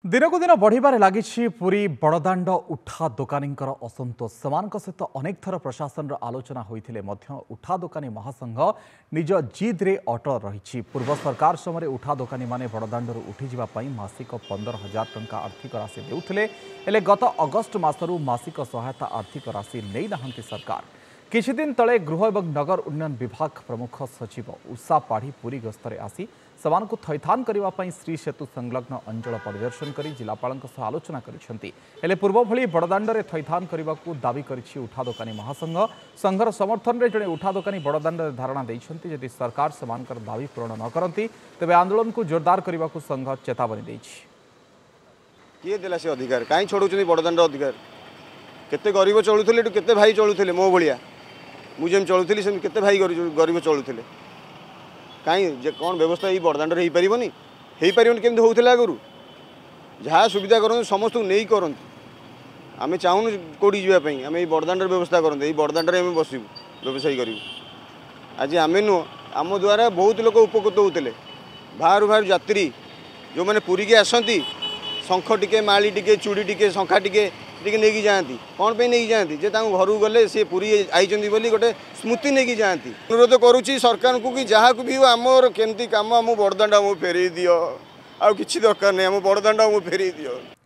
दिनक दिन बढ़िबार लगी पुरी बड़दाण्ड उठा दोकानी असंतोष सहित अनेक थर प्रशासन आलोचना होते उठा दोकानी महासंघ निज जिद रे अटल रही। पूर्व सरकार समय उठा दोकानी माने बड़दाण्डर उठिजापी मासिक 15,000 टंका आर्थिक राशि देउथिले हेले गत अगस्ट मासरू मासिक सहायता आर्थिक राशि नै नाहंती सरकार। किछि दिन तले गृह एवं नगर उन्नयन विभाग प्रमुख सचिव उषा पाढ़ी पुरी गस्तरे आसी समान को थैथान करने श्री सेतु संलग्न अंचल परिदर्शन कर जिलापाल आलोचना कर पूर्व भली बड़दाण्डे थैथान करने को दावी करिछि उठा दोकानी महासंघ। संघर समर्थन में जड़े उठा दोकानी बड़दाण्डे धारणा देइछन्ति यदि सरकार समानकर दावी पूरण न करती तेबे आंदोलन को जोरदार करने को संघ चेतावनी देइछि। किए देला से अधिकार काई छोड़ुछन्ति बड़दाण्ड अधिकार केते गरीब चलुथिले केते भाई चलुथिले मो भलिया मुझे चलुथिली से केते भाई गरीब चलुथिले कहीं जे कौन व्यवस्था ये बड़दाण्डे हो पारनी हो पारन केमती होता आगु जहाँ सुविधा करते समस्त नहीं करते आम चाहूँ कौटी जावाई आम ये बड़दाण्डे व्यवस्था करते बड़दाण्डे आम बसबू व्यवसाय करूँ आज आम नुह आम द्वारा बहुत लोग उपकृत होते बाहर बाहर यात्री जो मैंने पुरी के आसती शंख टिके माली टिके चूड़ी टिके शंखा टिके नहीं जाती कौन पे नहीं जाती जे घर गले सी पुरी आई गोटे स्मृति नहीं जाती। अनुरोध करुच्ची सरकार को कि जहाँ को भी आमर केमती कम आम बड़दाण्ड आम फेरई दियो आ कि दरकार नहीं आम बड़दाण्ड आम फेरई दियो।